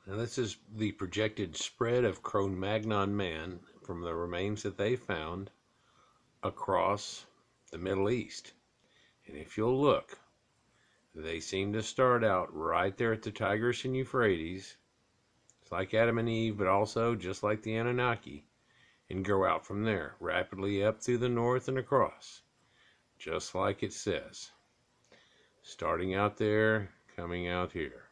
Now this is the projected spread of Cro-Magnon man from the remains that they found across the Middle East. And if you'll look, they seem to start out right there at the Tigris and Euphrates. It's like Adam and Eve, but also just like the Anunnaki, and grow out from there, rapidly up through the north and across, just like it says. Starting out there, coming out here.